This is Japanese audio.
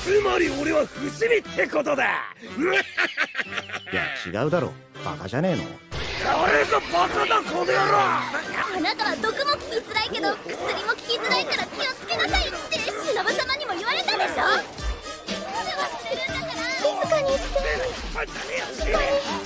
つまり俺は不死身ってことだ。 いや違うだろ、バカじゃねえの。 誰がバカだこの野郎。 あなたは毒も効きづらいけど薬も効きづらいから気をつけなさいって忍様にも言われたでしょ。今まではしてるんだから静かに言って。